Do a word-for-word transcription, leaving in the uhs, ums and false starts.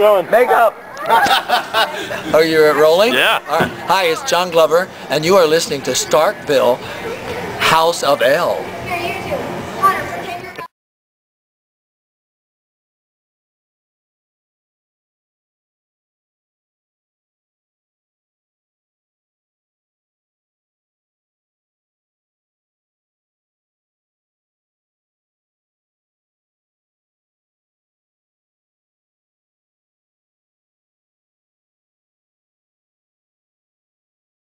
doing? Makeup. Are you rolling? Yeah. All right. Hi, it's John Glover, and you are listening to Starkville, House of L.